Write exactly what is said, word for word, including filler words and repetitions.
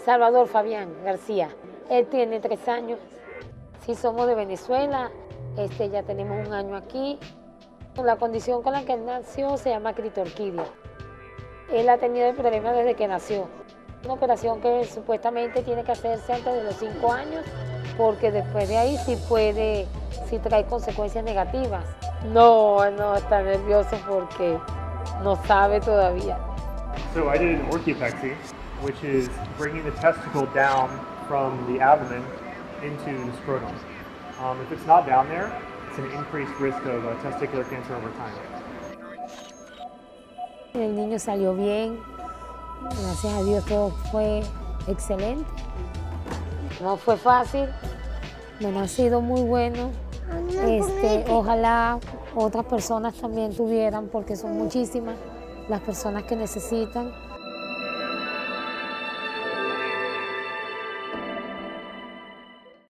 Salvador Fabián García. Él tiene tres años. Sí, somos de Venezuela. Este, ya tenemos un año aquí. La condición con la que él nació se llama critorquidia. Él ha tenido el problema desde que nació. Una operación que supuestamente tiene que hacerse antes de los cinco años, porque después de ahí sí puede, sí trae consecuencias negativas. No, no está nervioso porque no sabe todavía. So I did an orchiopexy, which is bringing the testicle down from the abdomen into the scrotum. Um, if it's not down there, it's an increased risk of uh, testicular cancer over time. El niño salió bien, gracias a Dios todo fue excelente. No fue fácil, bueno, ha sido muy bueno. Este, ojalá otras personas también tuvieran, porque son muchísimas las personas que necesitan.